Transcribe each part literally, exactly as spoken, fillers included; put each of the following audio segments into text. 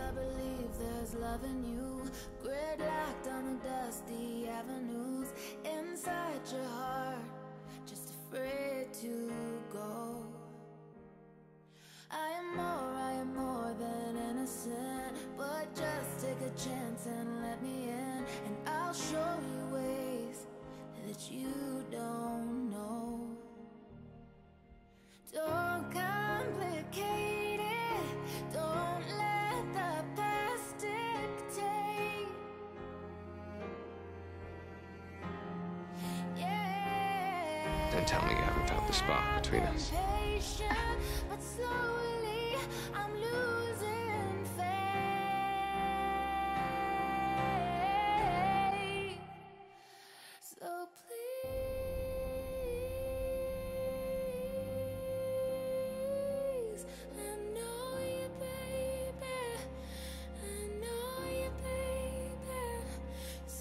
I believe there's love in you. Gridlocked on the dusty avenues inside your heart, just afraid to go. I am more, I am more than innocent, but just take a chance and let me in, and I'll show you ways that you don't know. Don't complicate it, don't let the past dictate. Yeah. Don't tell me you haven't felt the spark between us. But slowly I'm losing faith. So please, I know you, baby. I know you, baby. So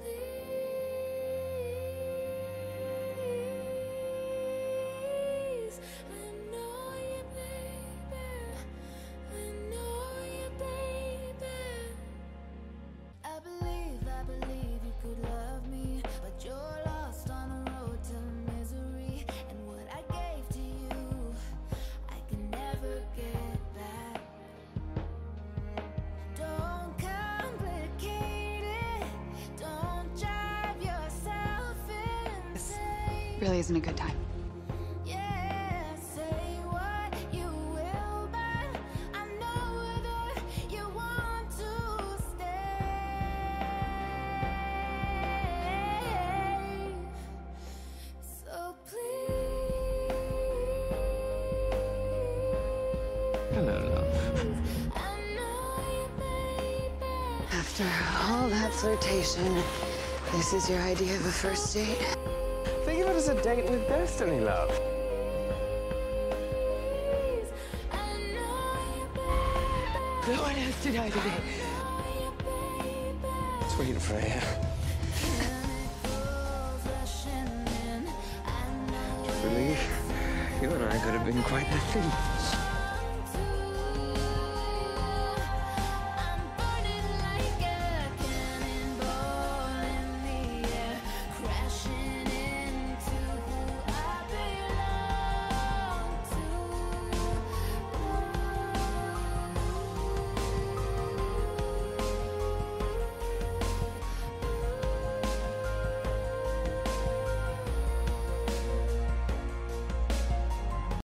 please, I know you, baby. I know you, baby. I believe, I believe you could love me, but you're lost on the road to misery. And what I gave to you, I can never get back. Don't complicate it, don't drive yourself insane. Really isn't a good time. Yeah, say what you will, but I know that you want to stay. So please, Hello, love. I know you, baby. After all that flirtation, this is your idea of a first date? Think of it as a date with destiny, love. Please, I know you, baby. No one has to die today. Sweet Freya. Chemicals rushing in, I know Believe you and I could have been quite the thing.